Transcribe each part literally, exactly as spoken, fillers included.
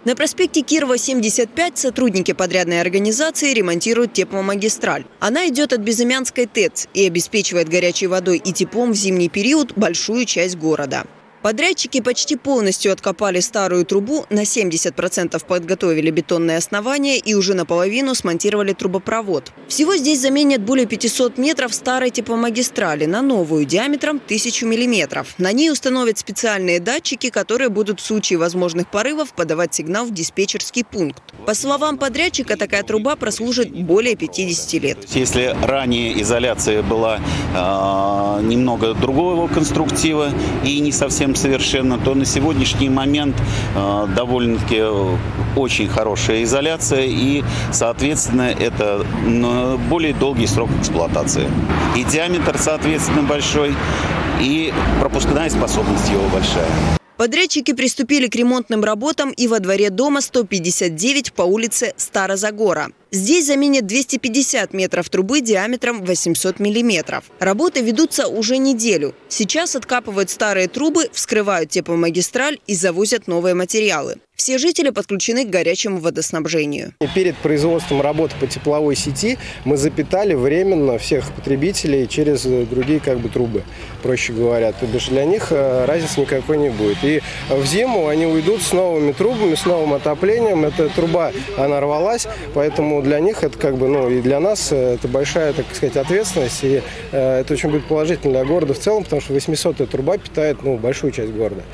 На проспекте Кирова, семьдесят пять, сотрудники подрядной организации ремонтируют тепломагистраль. Она идет от Безымянской ТЭЦ и обеспечивает горячей водой и теплом в зимний период большую часть города. Подрядчики почти полностью откопали старую трубу, на семьдесят процентов подготовили бетонное основание и уже наполовину смонтировали трубопровод. Всего здесь заменят более пятисот метров старой тепломагистрали на новую диаметром тысячу миллиметров. На ней установят специальные датчики, которые будут в случае возможных порывов подавать сигнал в диспетчерский пункт. По словам подрядчика, такая труба прослужит более пятидесяти лет. Если ранее изоляция была э, немного другого конструктива и не совсем совершенно, то на сегодняшний момент э, довольно-таки очень хорошая изоляция и, соответственно, это более долгий срок эксплуатации. И диаметр, соответственно, большой, и пропускная способность его большая. Подрядчики приступили к ремонтным работам и во дворе дома сто пятьдесят девять по улице Старозагора. Здесь заменят двести пятьдесят метров трубы диаметром восемьсот миллиметров. Работы ведутся уже неделю. Сейчас откапывают старые трубы, вскрывают тепломагистраль и завозят новые материалы. Все жители подключены к горячему водоснабжению. Перед производством работы по тепловой сети мы запитали временно всех потребителей через другие как бы трубы, проще говоря. То бишь для них разницы никакой не будет. И в зиму они уйдут с новыми трубами, с новым отоплением. Эта труба, она рвалась, поэтому для них это как бы, ну и для нас это большая, так сказать, ответственность. И э, это очень будет положительно для города в целом, потому что восьмисотая труба питает, ну, большую часть города.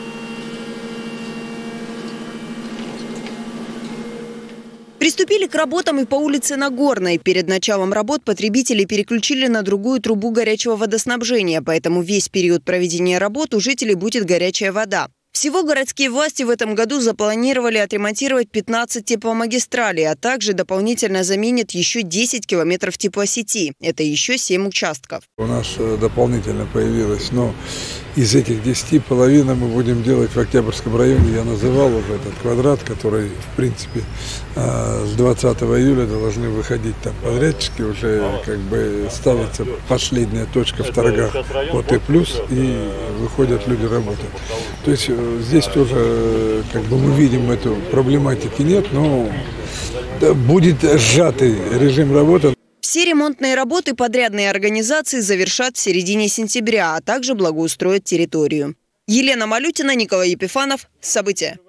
Приступили к работам и по улице Нагорной. Перед началом работ потребители переключили на другую трубу горячего водоснабжения, поэтому весь период проведения работ у жителей будет горячая вода. Всего городские власти в этом году запланировали отремонтировать пятнадцать тепломагистралей, а также дополнительно заменят еще десять километров теплосети. Это еще семь участков. У нас дополнительно появилось, но из этих десяти половина мы будем делать в Октябрьском районе. Я называл уже этот квадрат, который, в принципе, с двадцатого июля должны выходить там подрядчики. Уже как бы ставится последняя точка в торгах по Т плюс, и выходят люди работать. То есть здесь тоже как бы мы видим, эту проблематики нет, но будет сжатый режим работы. Все ремонтные работы подрядные организации завершат в середине сентября, а также благоустроят территорию. Елена Малютина, Николай Епифанов. События.